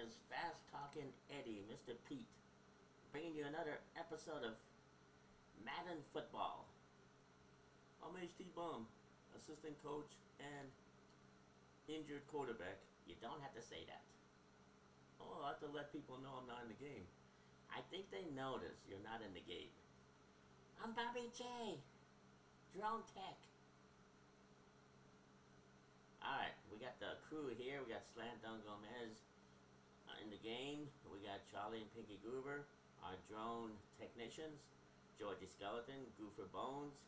is Fast Talking Eddie, Mr. Pete, bringing you another episode of Madden Football. I'm HT Bomb, assistant coach and injured quarterback. You don't have to say that. Oh, I have to let people know I'm not in the game. I think they notice you're not in the game. I'm Bobby J, Drone Tech. Alright, we got the crew here. We got Slant Dunk Gomez in the game. We got Charlie and Pinky Goober, our drone technicians. Georgie Skeleton, Goofer Bones.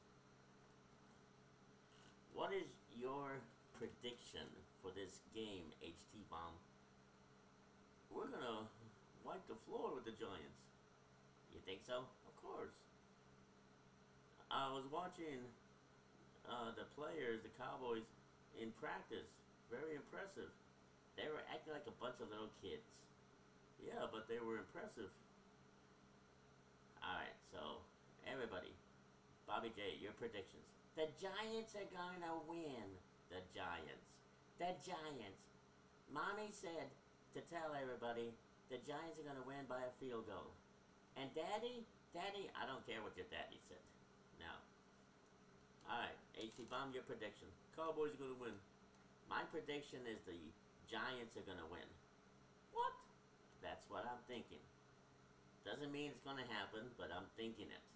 What is your prediction for this game, HT Bomb? We're gonna wipe the floor with the Giants. You think so? Of course. I was watching the players, the Cowboys, in practice. Very impressive. They were acting like a bunch of little kids. Yeah, but they were impressive. Alright, so everybody, Bobby J, your predictions. The Giants are going to win. The Giants. The Giants. Mommy said to tell everybody the Giants are going to win by a field goal. And Daddy, I don't care what your daddy said. No. Alright, HT Bomb, your prediction. Cowboys are going to win. My prediction is the Giants are going to win. What? That's what I'm thinking. Doesn't mean it's going to happen, but I'm thinking it.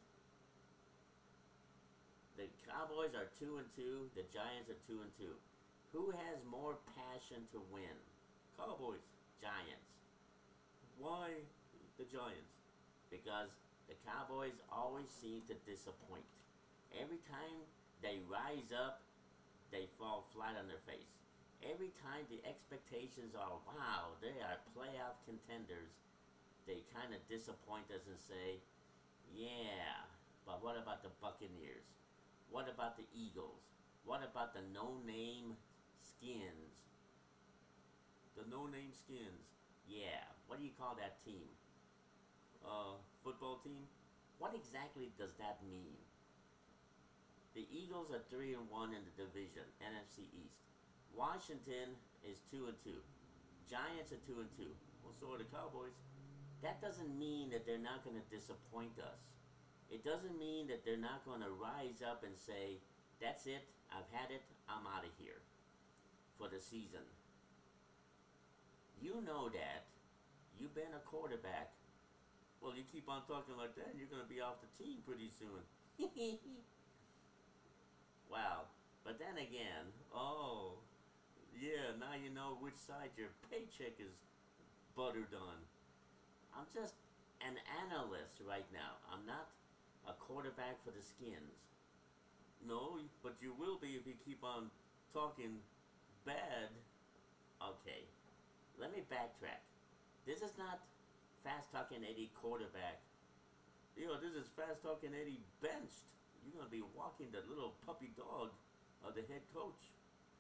The Cowboys are 2-2. The Giants are 2-2. Who has more passion to win? Cowboys, Giants. Why the Giants? Because the Cowboys always seem to disappoint. Every time they rise up, they fall flat on their face. Every time the expectations are, wow, they are playoff contenders, they kind of disappoint us and say, yeah, but what about the Buccaneers? What about the Eagles? What about the no-name Skins? The no-name Skins. Yeah, what do you call that team? Football team? What exactly does that mean? The Eagles are 3-1 in the division, NFC East. Washington is 2-2. Giants are 2-2. Well, so are the Cowboys. That doesn't mean that they're not going to disappoint us. It doesn't mean that they're not going to rise up and say, that's it, I've had it, I'm out of here for the season. You know that. You've been a quarterback. Well, you keep on talking like that, you're going to be off the team pretty soon. Wow. But then again, oh, yeah, now you know which side your paycheck is buttered on. I'm just an analyst right now. I'm not a quarterback for the Skins. No, but you will be if you keep on talking bad. Okay, let me backtrack. This is not Fast Talking Eddie quarterback. This is Fast Talking Eddie benched. You're going to be walking the little puppy dog of the head coach.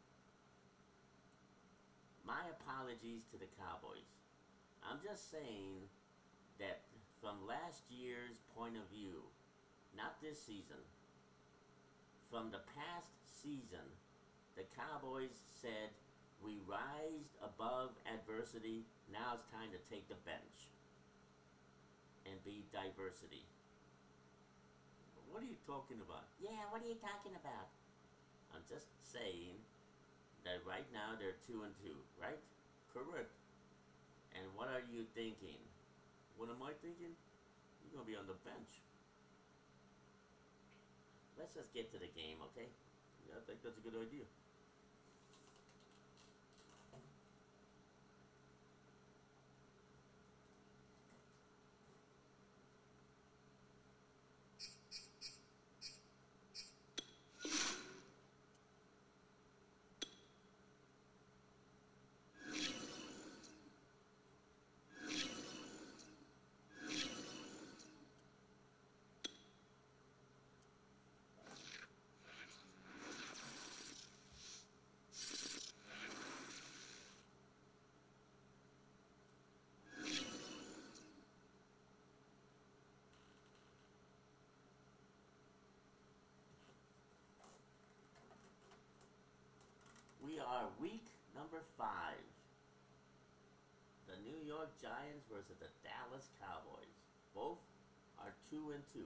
My apologies to the Cowboys. I'm just saying that from last year's point of view, not this season, from the past season, the Cowboys said, we rised above adversity, now it's time to take the bench and be diversity. What are you talking about? Yeah, what are you talking about? I'm just saying that right now they're 2-2, right? Correct. And what are you thinking? What am I thinking? You're going to be on the bench. Let's just get to the game, okay? Yeah, I think that's a good idea. We are week number 5. The New York Giants versus the Dallas Cowboys. Both are 2-2.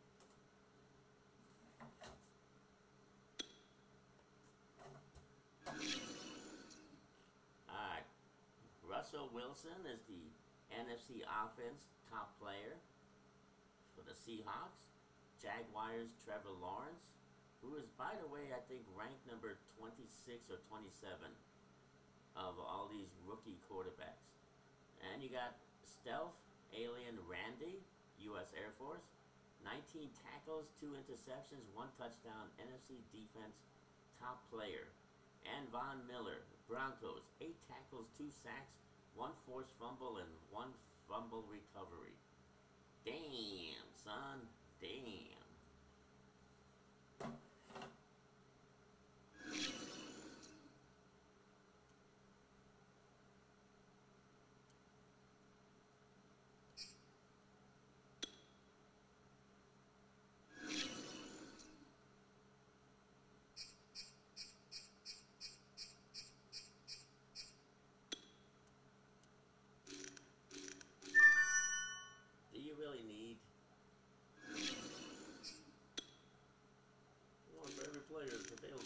Alright. Russell Wilson is the NFC offense top player for the Seahawks. Jaguars Trevor Lawrence, who is, by the way, I think ranked number 26 or 27 of all these rookie quarterbacks. And you got Stealth Alien Randy, U.S. Air Force, 19 tackles, 2 interceptions, 1 touchdown, NFC defense top player. And Von Miller, Broncos, 8 tackles, 2 sacks, 1 forced fumble, and 1 fumble recovery. Damn, son. Damn. Do you really need one for every player that's available?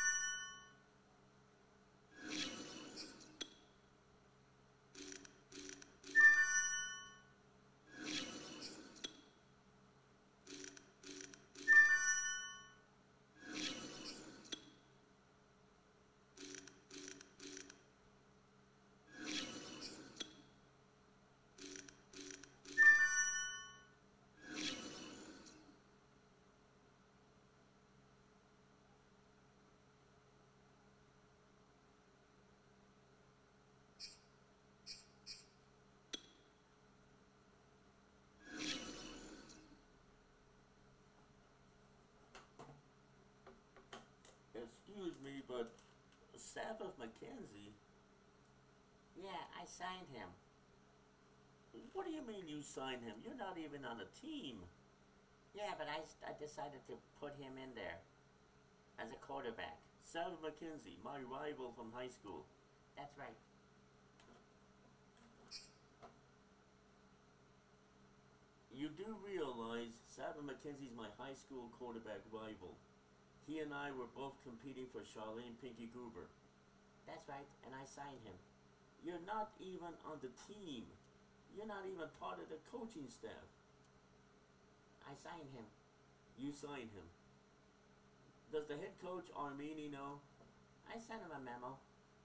Excuse me, but Sabbath McKenzie? Yeah, I signed him. What do you mean you signed him? You're not even on a team. Yeah, but I decided to put him in there as a quarterback. Sabbath McKenzie, my rival from high school. That's right. You do realize Sabbath McKenzie's my high school quarterback rival. He and I were both competing for Charlene Pinky Gruber. That's right, and I signed him. You're not even on the team. You're not even part of the coaching staff. I signed him. You signed him. Does the head coach Armini know? I sent him a memo.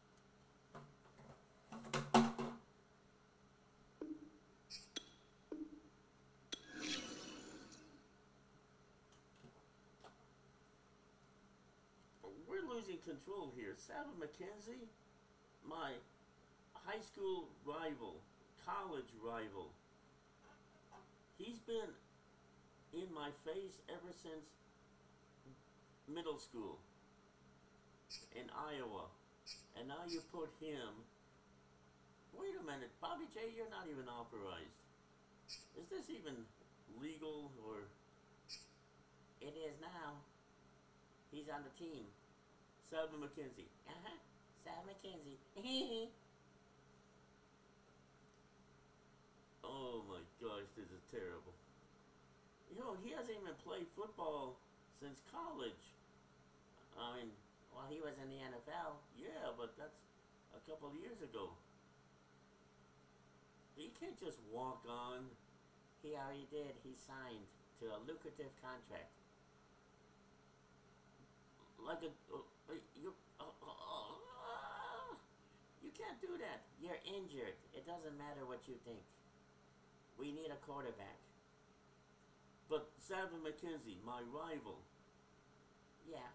We're losing control here. Sabbath McKenzie, my high school rival, college rival. He's been in my face ever since middle school in Iowa. And now you put him. Wait a minute, Bobby J, you're not even authorized. Is this even legal or? It is now. He's on the team. Sabbath McKenzie. Sabbath McKenzie. Oh my gosh, this is terrible. You know, he hasn't even played football since college. I mean, well, he was in the NFL. Yeah, but that's a couple of years ago. He can't just walk on. He already did. He signed to a lucrative contract. Like you can't do that. You're injured. It doesn't matter what you think. We need a quarterback. But Sabbath McKenzie, my rival. Yeah.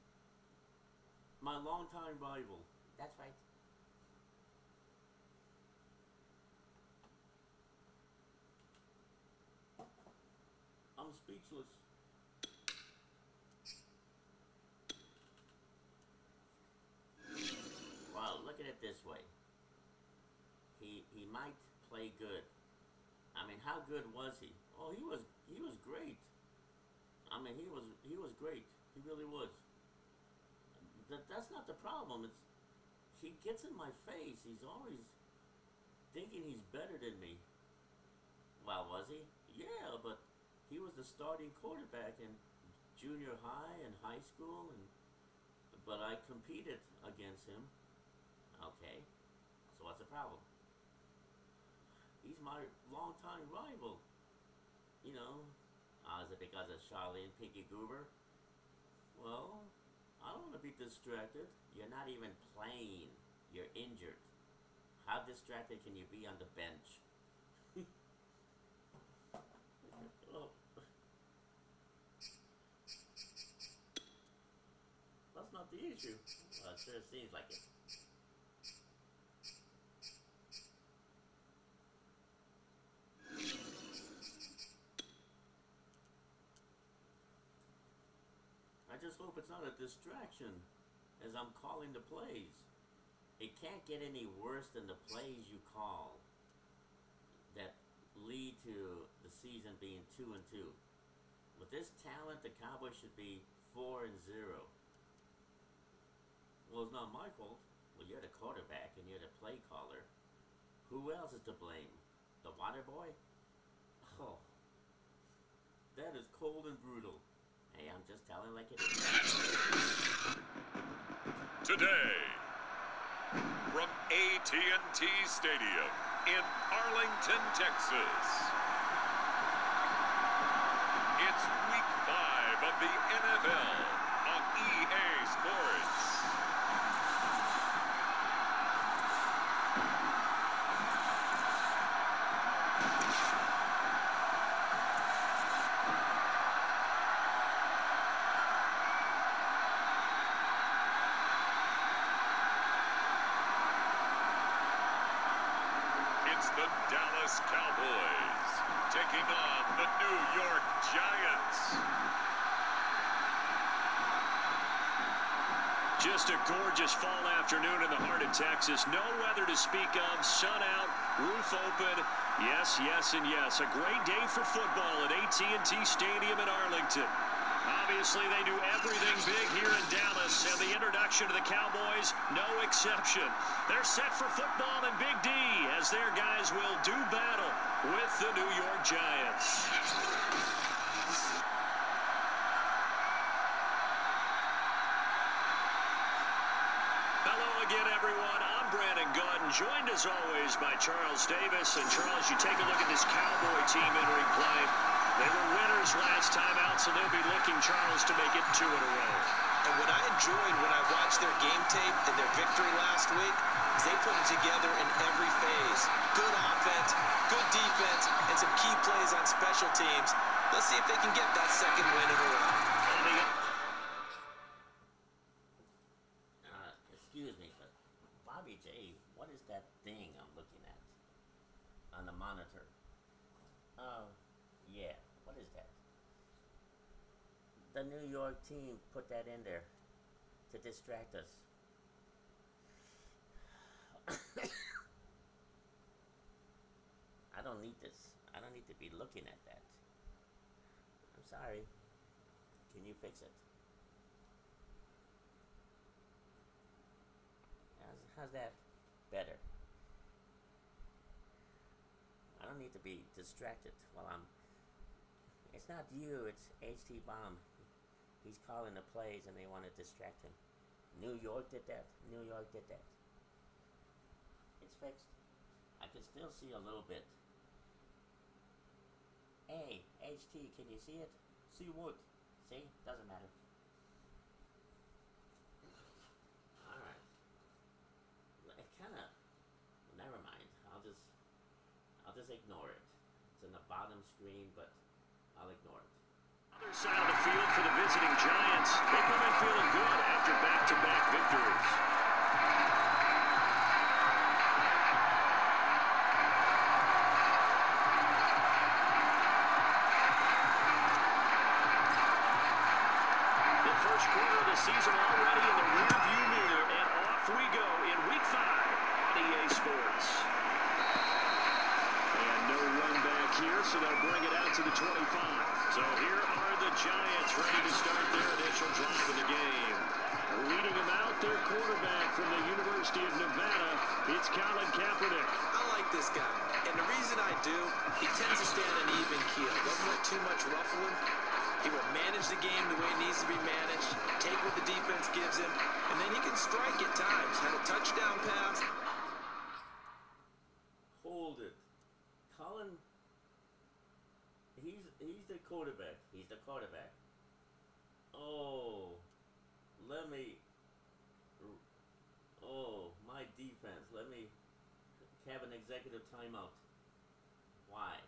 My longtime rival. That's right. I'm speechless. Well, look at it this way. He might play good. I mean, how good was he? Oh, he was great. I mean, he was great. He really was. That's not the problem. It's he gets in my face. He's always thinking he's better than me. Well, was he? Yeah, but he was the starting quarterback in junior high and high school, and but I competed against him. Okay, so what's the problem? He's my longtime rival. You know, is it because of Charlene Pinky Goober? Well, I don't want to be distracted. You're not even playing. You're injured. How distracted can you be on the bench? Oh. That's not the issue. Well, it sure seems like it. I just hope it's not a distraction as I'm calling the plays. It can't get any worse than the plays you call that lead to the season being 2-2. With this talent, the Cowboys should be 4-0. Well, it's not my fault. Well, you're the quarterback and you're the play caller. Who else is to blame? The water boy? Oh, that is cold and brutal. Hey, I'm just telling like it is. Today, from AT&T Stadium in Arlington, Texas, it's Week 5 of the NFL on EA Sports. The Dallas Cowboys taking on the New York Giants. Just a gorgeous fall afternoon in the heart of Texas. No weather to speak of. Sun out, roof open. Yes, yes, and yes. A great day for football at AT&T Stadium in Arlington. Obviously, they do everything big here in Dallas, and the introduction to the Cowboys, no exception. They're set for football in Big D, as their guys will do battle with the New York Giants. Hello again, everyone. I'm Brandon Gaudin, joined as always by Charles Davis. And Charles, you take a look at this Cowboy team entering play. They were winners last time out, so they'll be looking, Charles, to make it 2 in a row. And what I enjoyed when I watched their game tape and their victory last week is they put it together in every phase. Good offense, good defense, and some key plays on special teams. Let's see if they can get that second win in a row. Excuse me, but Bobby J, what is that thing I'm looking at on the monitor? Yeah. What is that? The New York team put that in there to distract us. I don't need this. I don't need to be looking at that. I'm sorry. Can you fix it? How's that better? I don't need to be distracted while I'm... It's not you, it's HT Bomb. He's calling the plays and they want to distract him. New York did that. New York did that. It's fixed. I can still see a little bit. Hey, HT, can you see it? See what? See? Doesn't matter. Alright. It kinda... Never mind. I'll just ignore it. It's in the bottom screen, but I'll ignore it. Other side of the field for the visiting Giants. They come in feeling good after back-to-back victories. The first quarter of the season already in the rearview mirror, and off we go in Week 5 on EA Sports. And no run back here, so they'll bring it out to the 25. So here are the Giants ready to start their initial drive of the game. Leading them out, their quarterback from the University of Nevada, it's Colin Kaepernick. I like this guy. And the reason I do, he tends to stay on an even keel. Doesn't let too much ruffle him. He will manage the game the way it needs to be managed, take what the defense gives him, and then he can strike at times. Had a touchdown pass. Hold it. Colin, he's the quarterback. He's the quarterback. Oh, my defense. Let me have an executive timeout. Why?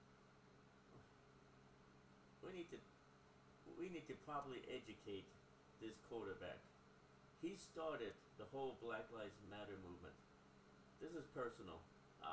We need to properly educate this quarterback. He started the whole Black Lives Matter movement. This is personal.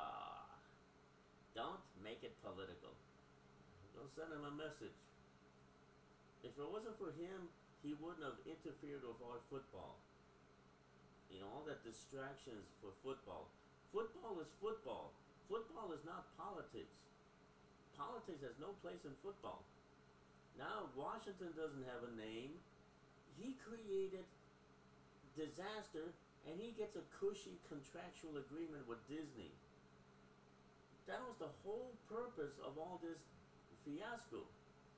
Don't make it political. Don't send him a message. If it wasn't for him, he wouldn't have interfered with our football. You know, all that distractions for football. Football is football. Football is not politics. Politics has no place in football. Now, Washington doesn't have a name. He created disaster, and he gets a cushy contractual agreement with Disney. That was the whole purpose of all this fiasco.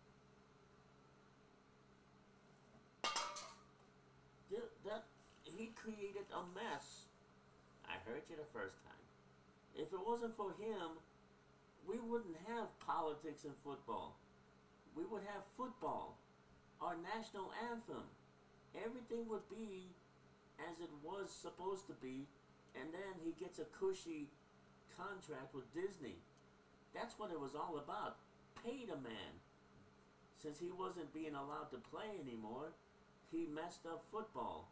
He created a mess. I heard you the first time. If it wasn't for him, we wouldn't have politics in football. We would have football, our national anthem. Everything would be as it was supposed to be, and then he gets a cushy contract with Disney. That's what it was all about. Pay the man. Since he wasn't being allowed to play anymore, he messed up football.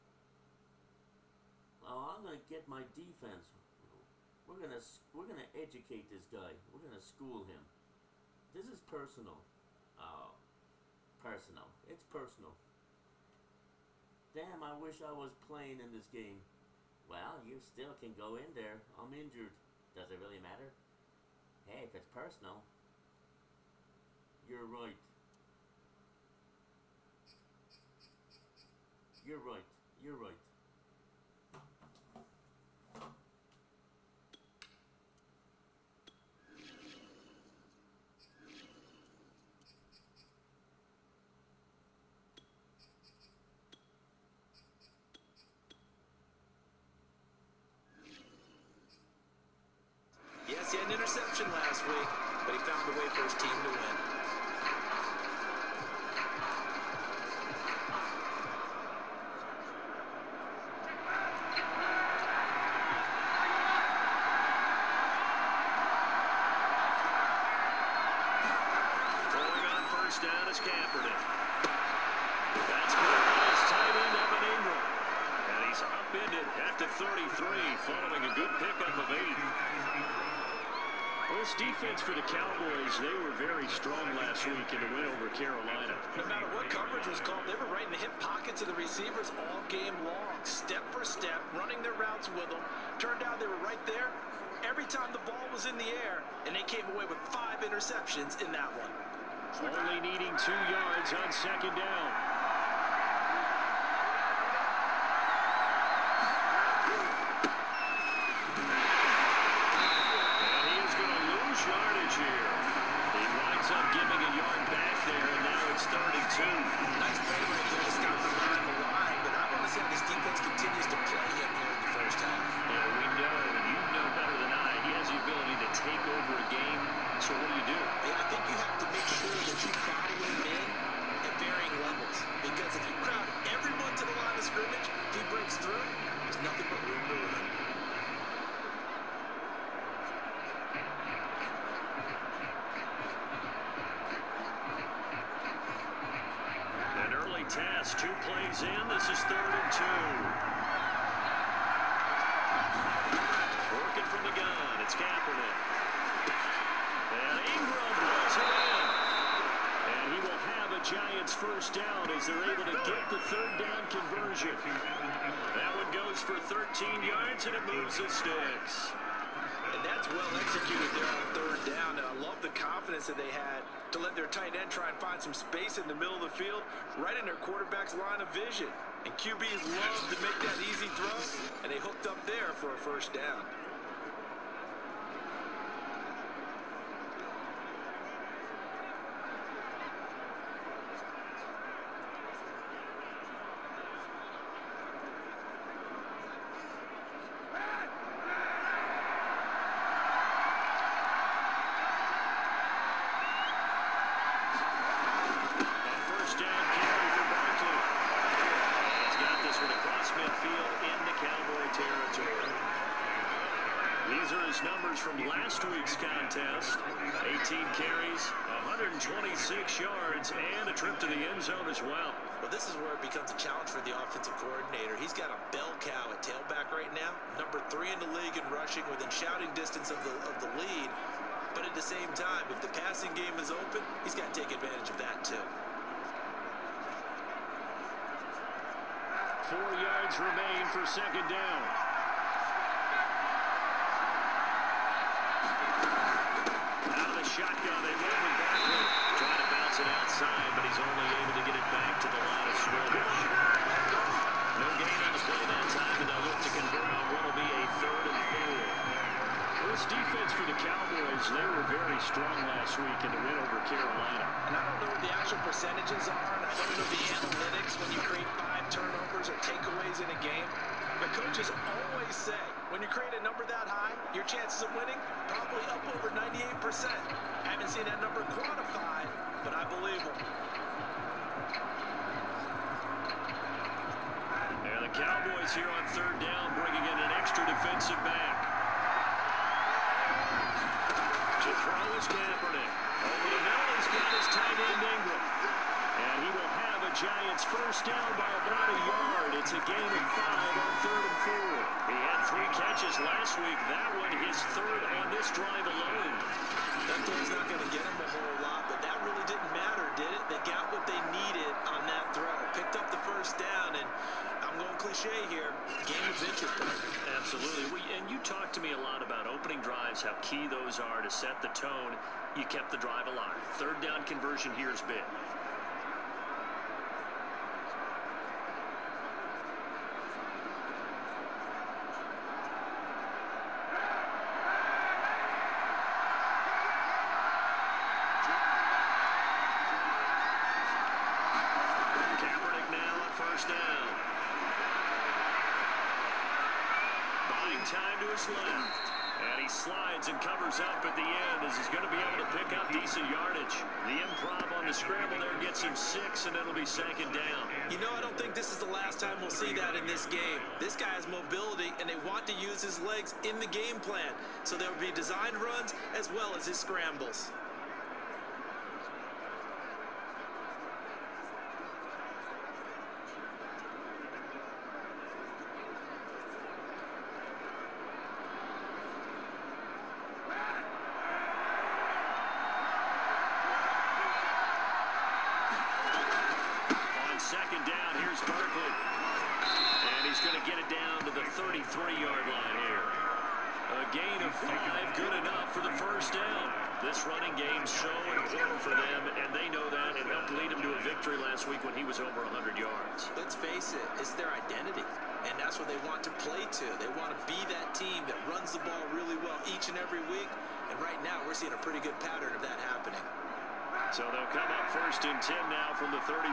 Oh, I'm gonna get my defense. We're gonna educate this guy. We're gonna school him. This is personal. Oh, personal. It's personal. Damn, I wish I was playing in this game. Well, you still can go in there. I'm injured. Does it really matter? Hey, if it's personal, you're right. You're right. You're right. Yes, he had an interception last week, but he found a way for his team to win. Throwing on first down is Kaepernick. That's good. It's tight end Evan Ingram. And he's upended at the 33, following a good pickup of 8. Well, this defense for the Cowboys, they were very strong last week in the win over Carolina. No matter what coverage was called, they were right in the hip pockets of the receivers all game long. Step for step, running their routes with them. Turned out they were right there every time the ball was in the air, and they came away with 5 interceptions in that one. Only needing 2 yards on second down. Giving a yard back there, and now it's 32. Nice play right there to stop the line, but I want to see how this defense continues to play him here in the first half. Yeah, we know, and you know better than I, he has the ability to take over a game. So what do? Yeah, I think you have to make sure that you crowd him in at varying levels, because if you crowd everyone to the line of scrimmage, if he breaks through, there's nothing but room to run. Task, 2 plays in. This is 3rd and 2. Working from the gun. It's Kaepernick. And Ingram pulls it in. And he will have a Giants first down as they're able to get the 3rd down conversion. That one goes for 13 yards, and it moves the sticks. And that's well executed there on 3rd down. And I love the confidence that they had to let their tight end try and find some space in the middle of the field, right in their quarterback's line of vision. And QBs love to make that easy throw, and they hooked up there for a first down. Those are his numbers from last week's contest. 18 carries, 126 yards, and a trip to the end zone as well. Well, this is where it becomes a challenge for the offensive coordinator. He's got a bell cow at tailback right now, number 3 in the league in rushing, within shouting distance of the lead. But at the same time, if the passing game is open, he's got to take advantage of that too. 4 yards remain for second down. Out of the shotgun, they move it backward. Trying to bounce it outside, but he's only able to get it back to the line of scrimmage. No gain on the play that time, and they'll look to convert on what will be a 3rd and 4. This defense for the Cowboys, they were very strong last week in the win over Carolina. And I don't know what the actual percentages are, and I don't know the analytics when you create 5 turnovers or takeaways in a game. But coaches always say, when you create a number that high, your chances of winning probably up over 98%. I haven't seen that number quantified, but I believe them. And the Cowboys here on 3rd down, bringing in an extra defensive back. To throw is Kaepernick. Over the middle, he's got his tight end Ingram. And he will have a Giants first down by about a yard. It's a gain of 5 on 3rd and 4. He had 3 catches last week. That one his 3rd on this drive alone. That throw's not going to get him a whole lot, but that really didn't matter, did it? They got what they needed on that throw. Picked up the first down, and I'm going cliche here. Game of inches. Absolutely. And you talked to me a lot about opening drives, how key those are to set the tone. You kept the drive alive. 3rd down conversion here is big. Time to his left. And he slides and covers up at the end as he's going to be able to pick up decent yardage. The improv on the scramble there gets him 6, and it'll be 2nd down. You know, I don't think this is the last time we'll see that in this game. This guy has mobility, and they want to use his legs in the game plan. So there will be designed runs as well as his scrambles. Yard line here. A gain of 5, good enough for the first down. This running game so important for them, and they know that. It helped lead them to a victory last week when he was over 100 yards. Let's face it, it's their identity, and that's what they want to play to. They want to be that team that runs the ball really well each and every week, and right now we're seeing a pretty good pattern of that happening. So they'll come up 1st and 10 now from the 33.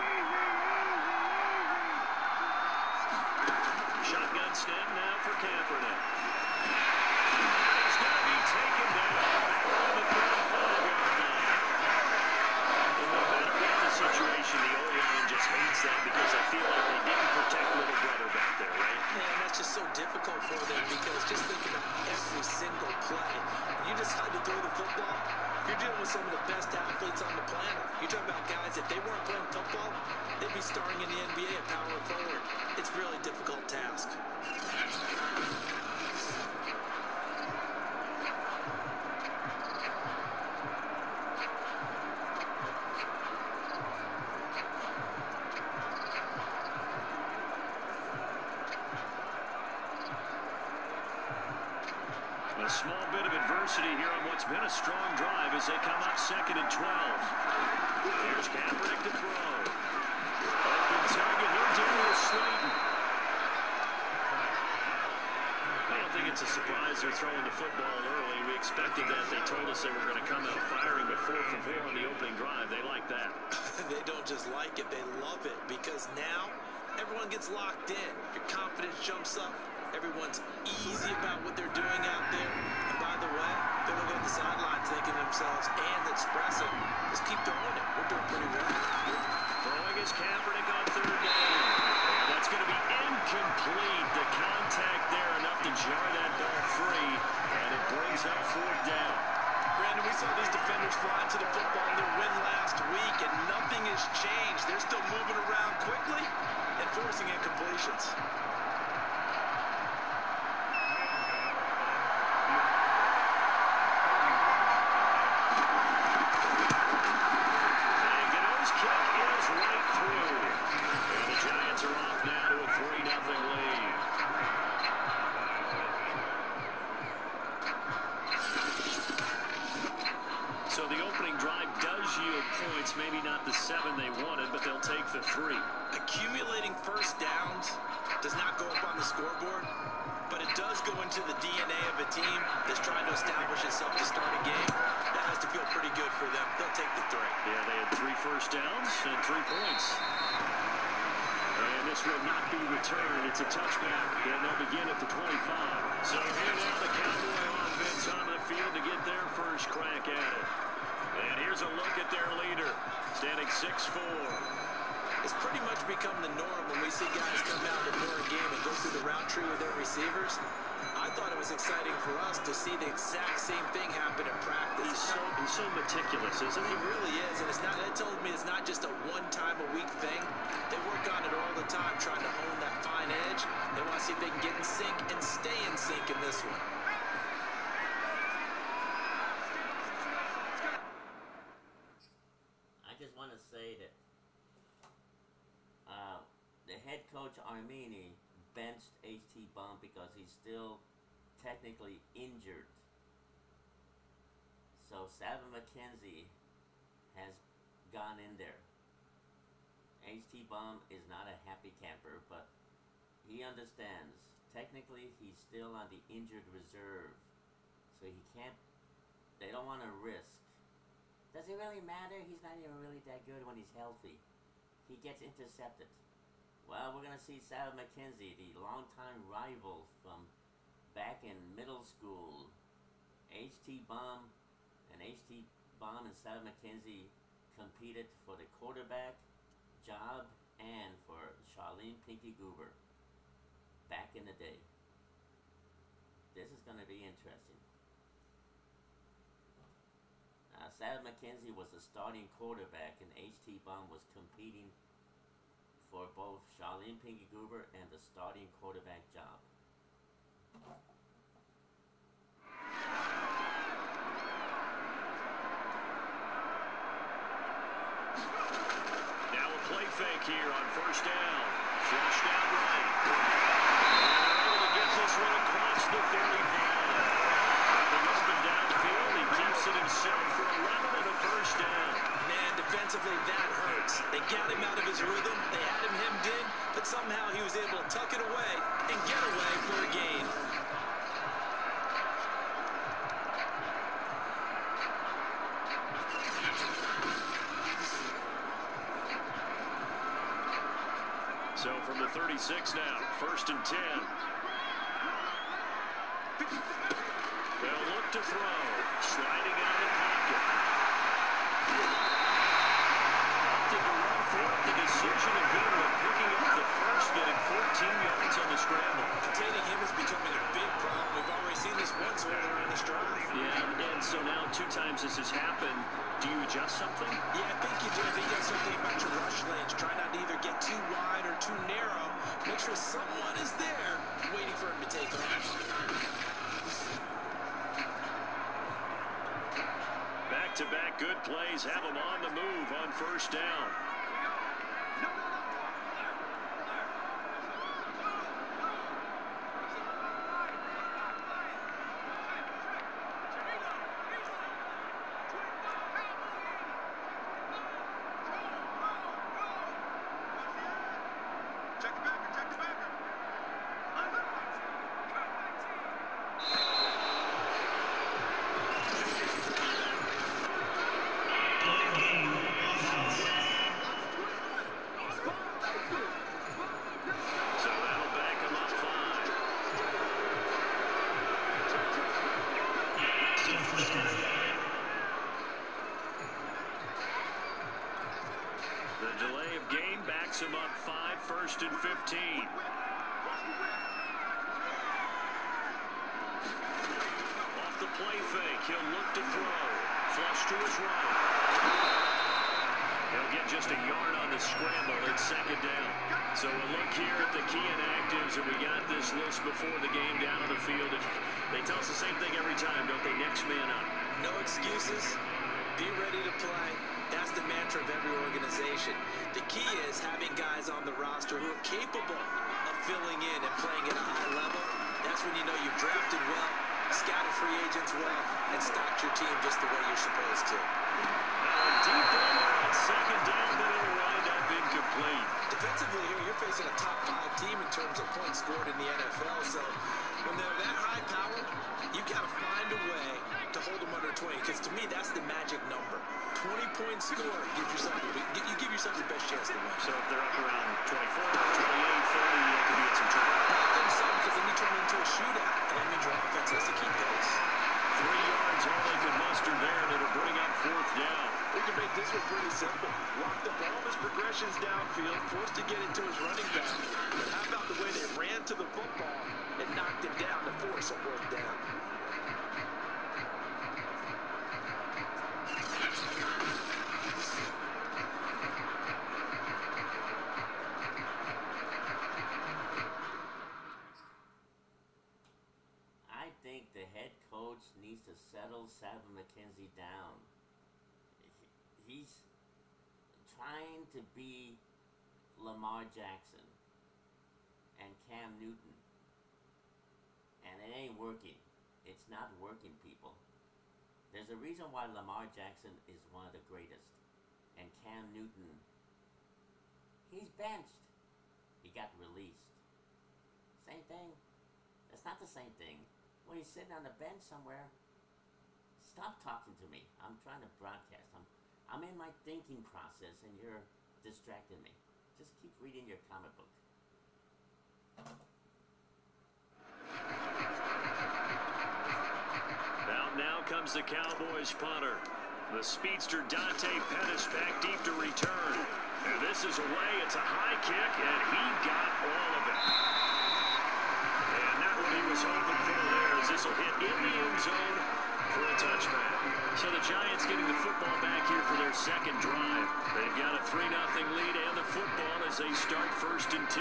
Shotgun snap now for Kaepernick. It's going to be taken down on the 35-yard line. And no matter what the situation, the O-line just hates that because I feel like they didn't protect little brother back there, right? Man, that's just so difficult for them because just think about every single play. When you decide to throw the football, you're dealing with some of the best athletes on the planet. You're talking about guys, if they weren't playing football, they'd be starring in the NBA at power forward. It's a really difficult task. A small bit of adversity here on what's been a strong drive as they come up 2nd and 12. Here's Kaepernick to throw. Open target, he'll do with Slayton. I don't think it's a surprise they're throwing the football early. We expected that. They told us they were going to come out firing, but 4 for 4 on the opening drive. They like that. They don't just like it, they love it, because now everyone gets locked in. Your confidence jumps up. Everyone's easy about what they're doing out there. And by the way, they're looking at the sidelines thinking to themselves and expressing, let's keep throwing it. We're doing pretty well. Throwing is Kaepernick on 3rd down. And that's going to be incomplete. The contact there enough to jar that ball free. on fourth down. Brandon, we saw these defenders fly to the football in their win last week, and nothing has changed. They're still moving around quickly and forcing incompletions. Maybe not the 7 they wanted, but they'll take the 3. Accumulating first downs does not go up on the scoreboard, but it does go into the DNA of a team that's trying to establish itself to start a game. That has to feel pretty good for them. They'll take the 3. Yeah, they had 3 first downs and 3 points. And this will not be returned. It's a touchback, and they'll begin at the 25. So here now the Cowboy offense on the field to get their first crack at it. And here's a look at their leader, standing 6'4". It's pretty much become the norm when we see guys come out before a game and go through the route tree with their receivers. I thought it was exciting for us to see the exact same thing happen in practice. He's so meticulous, isn't he? He really is, and it told me it's not just a one-time-a-week thing. They work on it all the time, trying to hone that fine edge. They want to see if they can get in sync and stay in sync in this one. The head coach Armini benched H.T. Bump because he's still technically injured. So Savin McKenzie has gone in there. H.T. Bump is not a happy camper, but he understands. Technically, he's still on the injured reserve. So he can't, they don't want to risk. Does it really matter? He's not even really that good when he's healthy. He gets intercepted. Well, we're going to see Savin McKenzie, the longtime rival from back in middle school. H.T. Bump and Savin McKenzie competed for the quarterback job and for Charlene Pinky Goober back in the day. This is going to be interesting. Savin McKenzie was the starting quarterback and H.T. Bump was competing for both Charlene Pinky Goober and the starting quarterback job. Now a play fake here on first down. Flushed out right. And they're able to get this one across the 35. Nothing open downfield. He keeps it himself for 11 and a first down. Man, defensively, that hurts. They got him out of his rhythm. They had him hemmed in, but somehow he was able to tuck it away and get away for a gain. So from the 36 now, 1st and 10. They'll look to throw. Sliding out of the pocket. Opted to run for it. The decision of Goodwin picking up the first, getting 14 yards on the scramble. Containing him is becoming a big problem. We've already seen this once earlier in this drive. Yeah, and so now 2 times this has happened. Do you adjust something? Yeah, I think you do. I think you have something about your rush lanes. Try not to either get too wide or too narrow. Make sure someone is there waiting for him to take off. Back-to-back good plays have them on the move on first down. Him up 5, 1st and 15. Off the play fake. He'll look to throw. Flush to his right. He'll get just a yard on the scramble. It's second down. So a look here at the key inactives, and we got this list before the game down on the field. They tell us the same thing every time, don't they? Next man up. No excuses. Be ready to play. That's the mantra of every organization. The key is having guys on the roster who are capable of filling in and playing at a high level. That's when you know you've drafted well, scouted free agents well, and stocked your team just the way you're supposed to. Deep ball on second down, but it'll wind up incomplete. Defensively here, you're facing a top 5 team in terms of points scored in the NFL. So when they're that high power, you've got to find a way to hold them under 20. Because to me, that's the magic number. 20 points scored gives yourself you give yourself your best chance to win. So if they're up around 24, 28, 30, you have to be in some trouble. I think so, because then you turn it into a shootout, and that means your offense has to keep pace. 3 yards, all they can muster there, and it'll bring up fourth down. We can make this one pretty simple. Lock the ball as progressions downfield, forced to get into his running back. But how about the way they ran to the football and knocked him down to force a fourth down? I think the head coach needs to settle Savin McKenzie down. He's trying to be Lamar Jackson and Cam Newton, and it ain't working. It's not working, people. There's a reason why Lamar Jackson is one of the greatest, and Cam Newton, he's benched. He got released. Same thing. That's not the same thing. When he's sitting on the bench somewhere, stop talking to me. I'm trying to broadcast. I'm in my thinking process, and you're distracting me. Just keep reading your comic book. Now comes the Cowboys punter. The speedster Dante Pettis back deep to return. And this is away. It's a high kick, and he got all of it. And not what he was hoping for there, as this will hit in the end zone for a touchback. So the Giants getting the football back here for their second drive. They've got a 3-0 lead and the football as they start 1st and 10.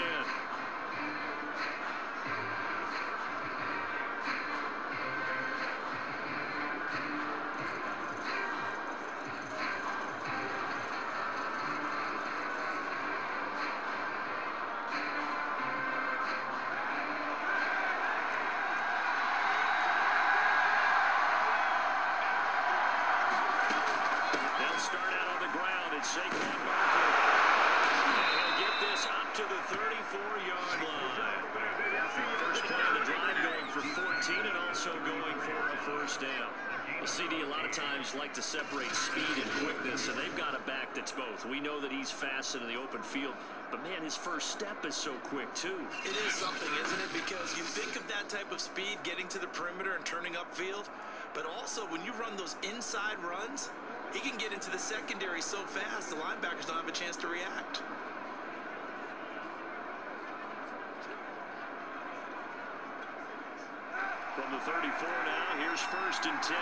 Saquon Barkley. And he'll get this up to the 34-yard line. First play of the drive going for 14 and also going for a first down. The CD a lot of times like to separate speed and quickness, and they've got a back that's both. We know that he's fast in the open field, but man, his first step is so quick too. It is something, isn't it? Because you think of that type of speed getting to the perimeter and turning upfield, but also when you run those inside runs, he can get into the secondary so fast, the linebackers don't have a chance to react. From the 34 now, here's 1st and 10.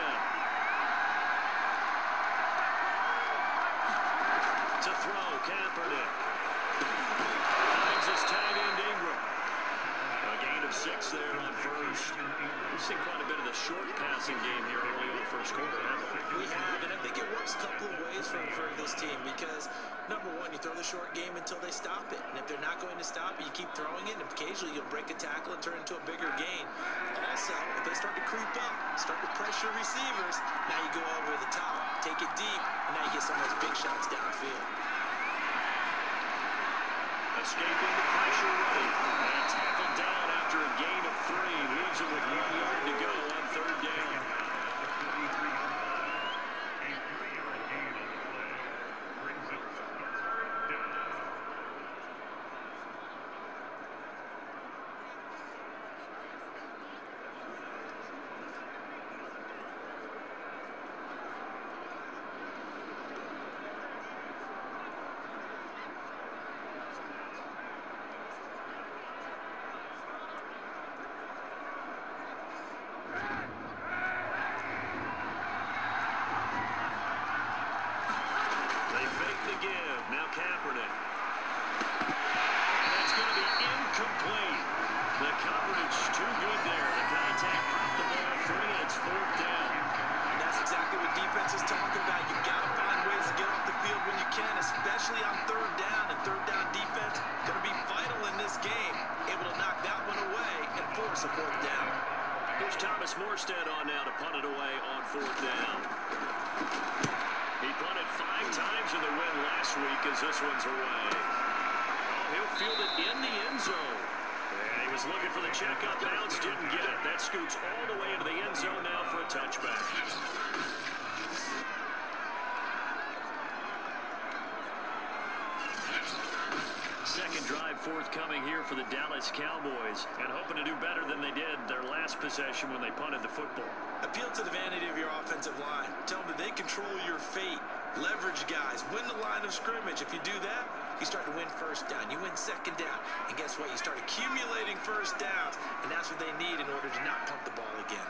To throw, Kaepernick. Finds his tight end Ingram. A gain of 6 there on first. We've seen quite a bit of the short passing game here early in the first quarter, haven't we? We have, and I think it works a couple of ways for this team because, number one, you throw the short game until they stop it. And if they're not going to stop it, you keep throwing it, and occasionally you'll break a tackle and turn it into a bigger gain. Also, if they start to creep up, start to pressure receivers, now you go over the top, take it deep, and now you get some of those big shots downfield. Escaping the pressure right, and tackled down after a gain of 3. Leaves it with 1 yard to go on 3rd down. set on now to punt it away on 4th down. He punted 5 times in the win last week as this one's away. Oh, he'll field it in the end zone. And he was looking for the checkup bounce, didn't get it. That scoots all the way into the end zone now for a touchback. Second drive forthcoming here for the Dallas Cowboys, and hoping to do better than they did their last possession when they punted the football. Appeal to the vanity of your offensive line. Tell them that they control your fate. Leverage guys. Win the line of scrimmage. If you do that, you start to win first down. You win second down. And guess what? You start accumulating first downs. And that's what they need in order to not punt the ball again.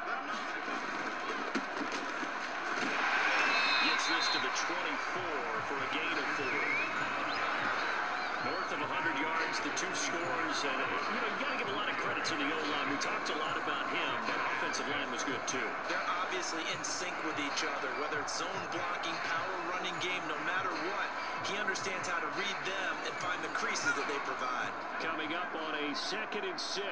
Gets this to the 24 for a gain of 4. North of 100 yards, the 2 scores. And, you got to give a lot of credit to the O-line. We talked a lot about him, but offensive line was good, too. They're obviously in sync with each other, whether it's zone blocking, power running game, no matter what. He understands how to read them and find the creases that they provide. Coming up on a 2nd and 6.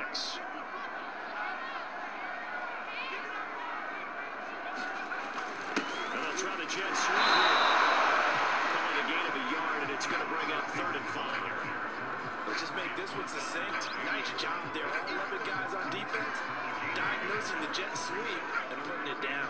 And they'll try the jet sweep here. Calling a gain of a yard, and it's going to bring up 3rd and 5. Let's just make this one succinct. Nice job there. All 11 guys on defense diagnosing the jet sweep and putting it down.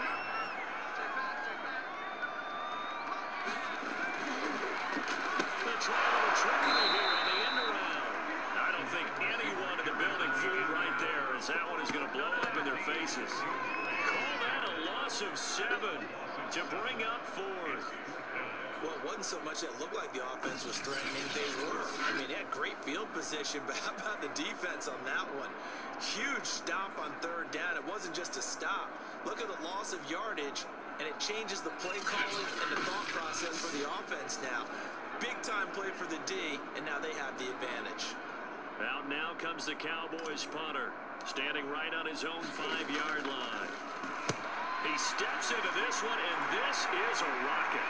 They're trying a little trickery here on the end around. I don't think anyone in the building fooled right there, as that one is going to blow up in their faces. Call that a loss of 7 to bring up 4th. Well, it wasn't so much that it looked like the offense was threatening. They were. I mean, they had great field position, but how about the defense on that one? Huge stop on 3rd down. It wasn't just a stop. Look at the loss of yardage, and it changes the play calling and the thought process for the offense now. Big-time play for the D, and now they have the advantage. Out now comes the Cowboys punter, standing right on his own 5-yard line. He steps into this one, and this is a rocket.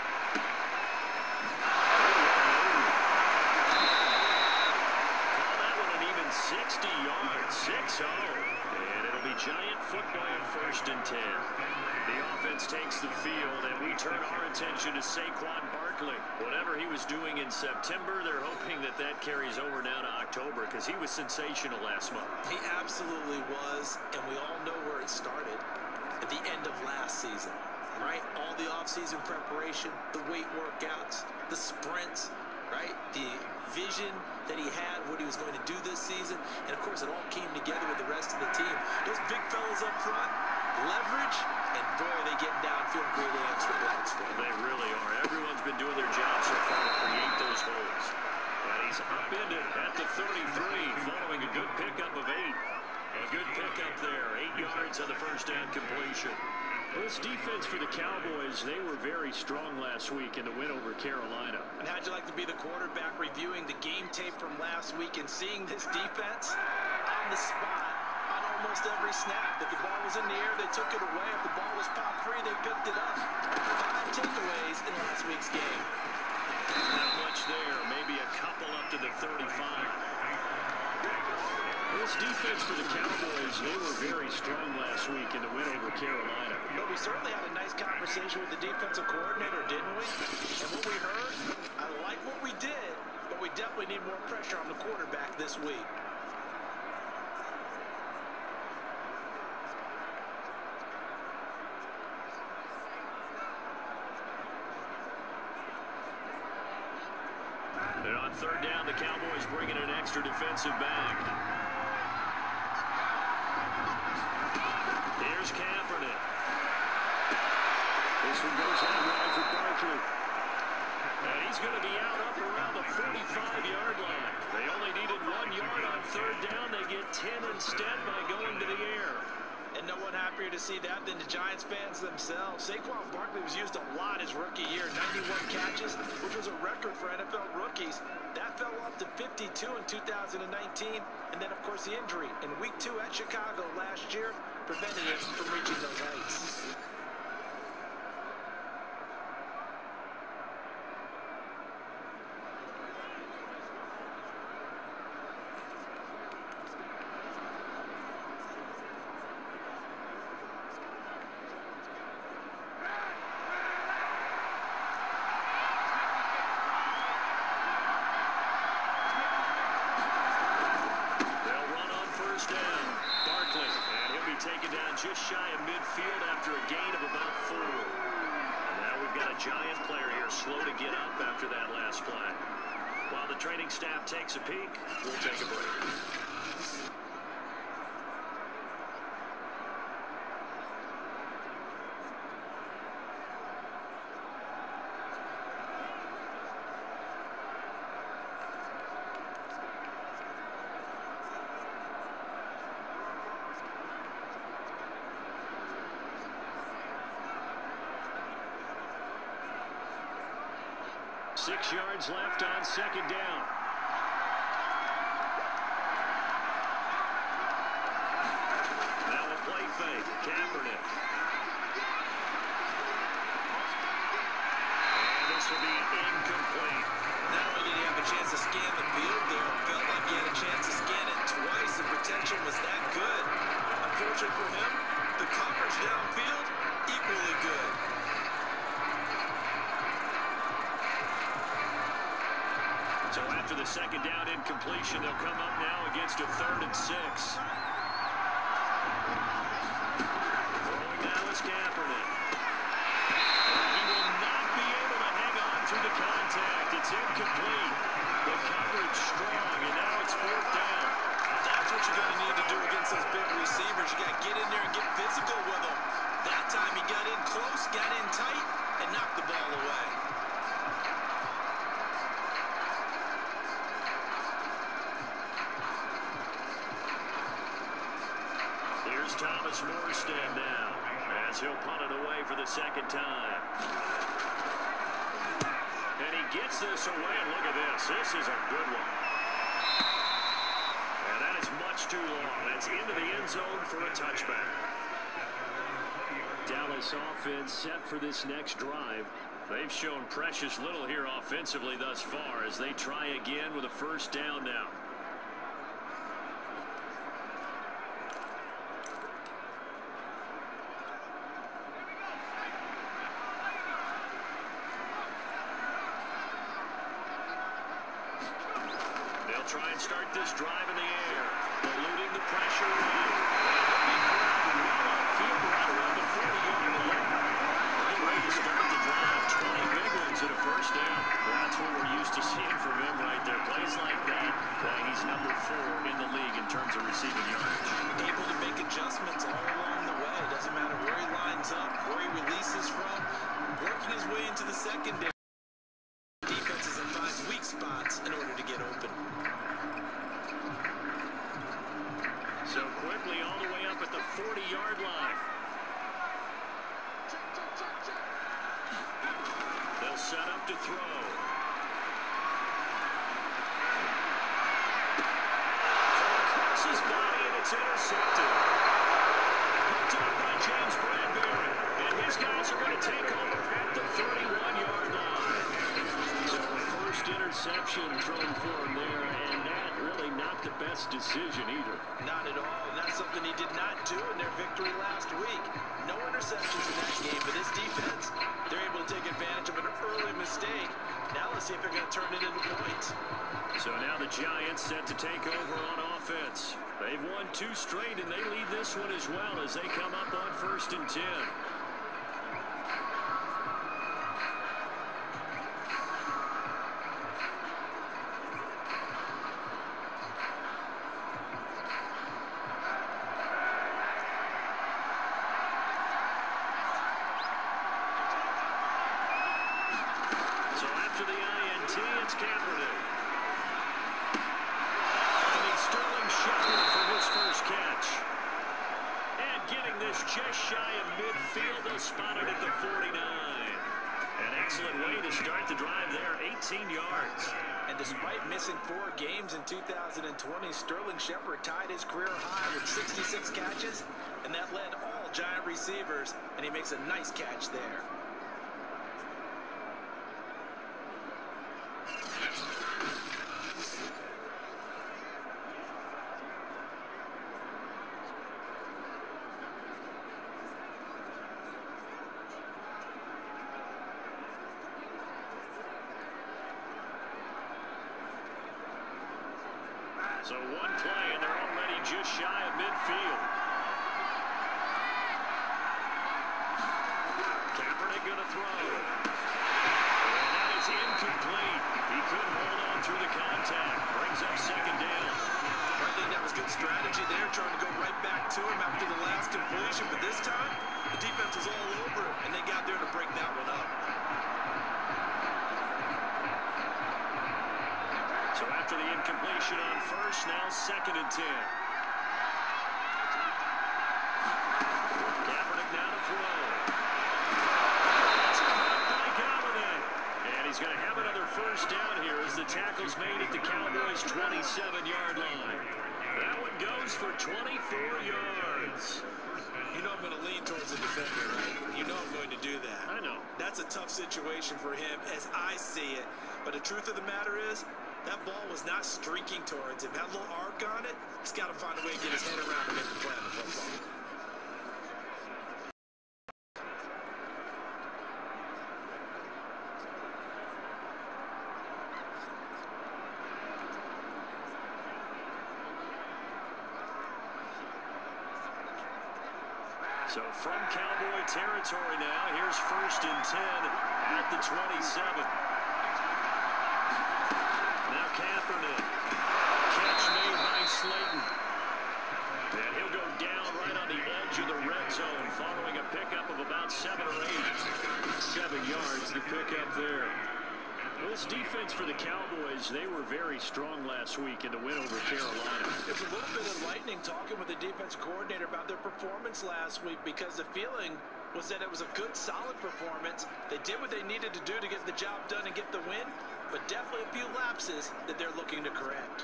Call that one an even 60 yards, 6-0. And it'll be Giant football 1st and 10. The offense takes the field, and we turn our attention to Saquon Barkley. Whatever he was doing in September, they're hoping that that carries over now to October, because he was sensational last month. He absolutely was, and we all know where it started. At the end of last season, right? All the off-season preparation, the weight workouts, the sprints, right? The vision that he had, what he was going to do this season. And, of course, it all came together with the rest of the team. Those big fellas up front, leverage, and, boy, they get downfield great answer blocks for them. They really are. Everyone's been doing their job so far to create those holes. And he's upended at the 33 following a good pickup of 8. A good pickup there, 8 yards on the first down completion. Well, this defense for the Cowboys, they were very strong last week in the win over Carolina. And how'd you like to be the quarterback reviewing the game tape from last week and seeing this defense on the spot on almost every snap? If the ball was in the air, they took it away. If the ball was popped free, they picked it up. 5 takeaways in last week's game. Not much there, maybe a couple up to the 35. This defense for the Cowboys, they were very strong last week in the win over Carolina. But we certainly had a nice conversation with the defensive coordinator, didn't we? And what we heard, I like what we did, but we definitely need more pressure on the quarterback this week. And on 3rd down, the Cowboys bring in an extra defensive back. Here's Kaepernick. This one goes out wide for Barkley. And he's going to be out up around the 45-yard line. They only needed 1 yard on 3rd down. They get 10 instead by going to the air. And no one happier to see that than the Giants fans themselves. Saquon Barkley was used a lot his rookie year, 91 catches, which was a record for NFL rookies. That fell off to 52 in 2019. And then, of course, the injury in Week 2 at Chicago last year prevented him from reaching those heights. taken down just shy of midfield after a gain of about 4. And now we've got a Giant player here slow to get up after that last play. While the training staff takes a peek, we'll take a break. Six yards left on second down. Now a play fake. Kaepernick. And this will be incomplete. Not only did he have a chance to scan the field there, it felt like he had a chance to scan it twice. The protection was that good. Unfortunately for him, the coverage downfield, equally good. So after the second down incompletion, they'll come up now against a 3rd and 6. Throwing now is Kaepernick. He will not be able to hang on through the contact. It's incomplete. The coverage strong, and now it's 4th down. That's what you're going to need to do against those big receivers. You got to get in there and get physical with them. That time he got in close, got in tight, and knocked the ball away. Thomas Morstead now as he'll punt it away for the second time. And he gets this away, and look at this. This is a good one. And that is much too long. That's into the end zone for a touchback. Dallas offense set for this next drive. They've shown precious little here offensively thus far as they try again with a 1st down now. Try and start this drive in the air, eluding the pressure. Well upfield right around the 40-yard line. Good way to start the drive. 20 big ones and a 1st down. That's what we're used to seeing from him right there. Plays like that. He's number 4 in the league in terms of receiving yards. Able to make adjustments all along the way. Doesn't matter where he lines up, where he releases from, working his way into the secondary. Defenses and finds weak spots in order to get open. So quickly all the way up at the 40-yard line. They'll set up to throw. Across his body, and it's intercepted. Picked up by James Bradbury. And his guys are going to take over at the 31-yard line. So first interception thrown for him there, and that really not the best decision either. Not at all, and that's something he did not do in their victory last week. No interceptions in that game, but this defense, they're able to take advantage of an early mistake. Now let's see if they're going to turn it into points. So now the Giants set to take over on offense. They've won 2 straight, and they lead this one as well as they come up on 1st and 10. Just shy of midfield, they'll spot it at the 49. An excellent way to start the drive there, 18 yards. And despite missing 4 games in 2020, Sterling Shepard tied his career high with 66 catches, and that led all Giant receivers, and he makes a nice catch there. So one play, and they're already just shy of midfield. throw. And that is incomplete. He couldn't hold on through the contact. Brings up second down. I think that was good strategy there, trying to go right back to him after the last completion. But this time, the defense was all over him, and they got there to break that one up. So after the incompletion on first, now 2nd and 10. Kaepernick now to throw. It's caught by Galladay. And he's going to have another first down here as the tackle's made at the Cowboys' 27-yard line. That one goes for 24 yards. You know I'm going to lean towards the defender, right? You know I'm going to do that. I know. That's a tough situation for him as I see it. But the truth of the matter is, that ball was not streaking towards him. Had a little arc on it. He's got to find a way to get his head around and make the play on the football. So from Cowboy territory now, here's 1st and 10 at the 27. Now Kaepernick. Catch made by Slayton. And he'll go down right on the edge of the red zone following a pickup of about 7 or 8. 7 yards, the pickup there. Well, this defense for the Cowboys, they were very strong last week in the win over Carolina. It's a little bit enlightening talking with the defense coordinator about their performance last week, because the feeling was that it was a good, solid performance. They did what they needed to do to get the job done and get the win, but definitely a few lapses that they're looking to correct.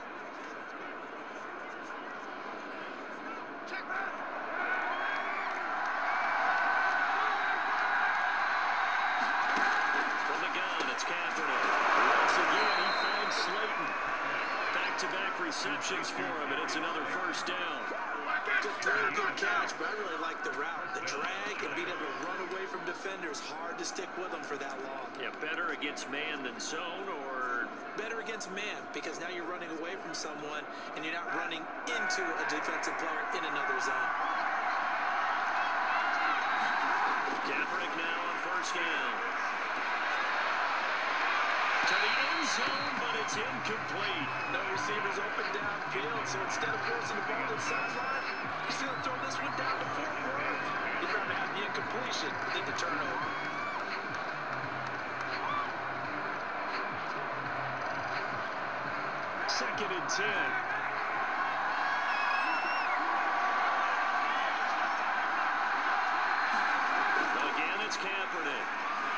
From the gun, it's Kaepernick. Once again, he finds Slayton. Back-to-back receptions for him, and it's another first down. Good throw, good catch, but I really like the route. The drag and being able to run away from defenders, hard to stick with them for that long. Yeah, better against man than zone, or Better against man, because now you're running away from someone and you're not running into a defensive player in another zone. Kaepernick now on first down. To the end zone, but it's incomplete. No receivers open downfield, so instead of forcing the ball to the sideline, he's going to throw this one down to Fort Worth. He'd rather have the incompletion than the turnover. Second and 10. Again, it's Kaepernick.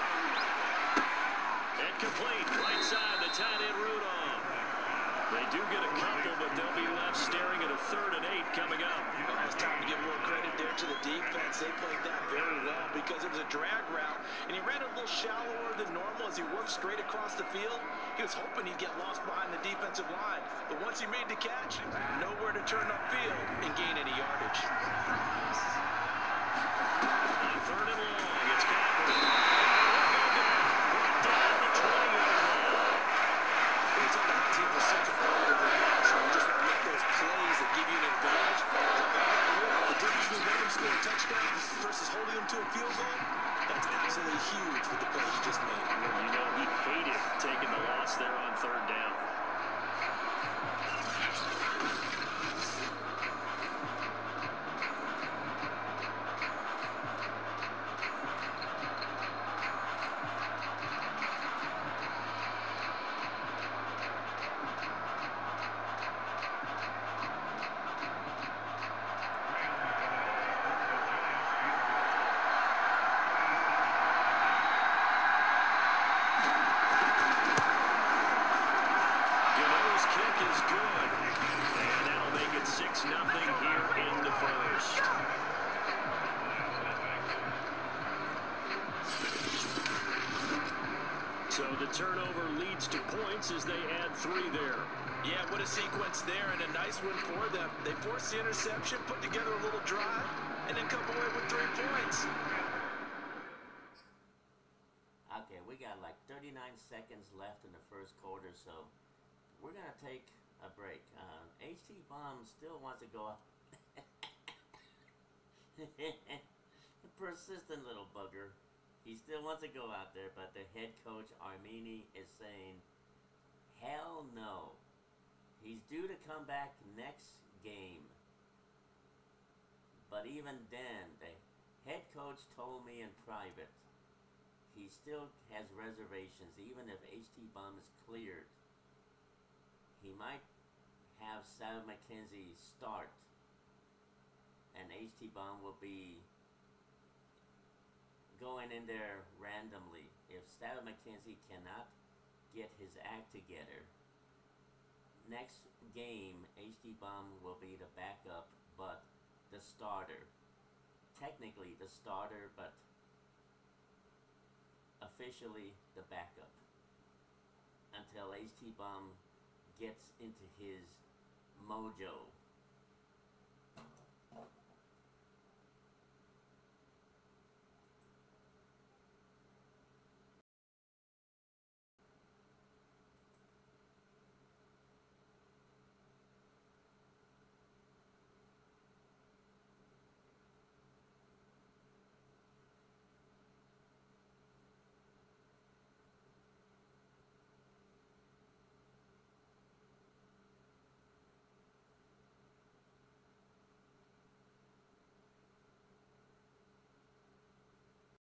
Incomplete. Right side, the tight end Rudolph. They do get a couple, but they'll be left staring at a 3rd and 8 coming up. Well, it's time to give a little credit there to the defense. They played that very well because it was a drag route, and he ran a little shallower than normal as he worked straight across the field. He was hoping he'd get lost behind the defensive line, but once he made the catch, nowhere to turn upfield and gain any yardage. On 3rd and long, it's Kaepernick. Brought down the 20-yard line. He's on that team for such a part of the match. You just want to make those plays that give you an advantage. The difference between letting them score a touchdown versus holding them to a field goal, that's absolutely huge for the play he just made. You know, he hated taking the loss there on 3rd down. So the turnover leads to points as they add 3 there. Yeah, what a sequence there, and a nice one for them. They forced the interception, put together a little drive, and then come away with 3 points. Okay, we got like 39 seconds left in the first quarter, so we're going to take a break. HT Bomb still wants to go up. Persistent little bugger. He still wants to go out there, but the head coach, Armini, is saying, hell no. He's due to come back next game. But even then, the head coach told me in private, he still has reservations, even if H.T. Bum is cleared. He might have Sal McKenzie start, and H.T. Bum will be going in there randomly. If Sal McKenzie cannot get his act together, next game, H.T. Bum will be the backup, but the starter. Technically the starter, but officially the backup. Until H.T. Bum gets into his mojo.